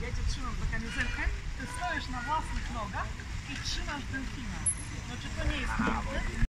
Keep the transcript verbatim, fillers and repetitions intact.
ja cię trzymam za kamizelkę, ty stoisz na własnych nogach i trzymasz delfina. No czy to nie jest piękne?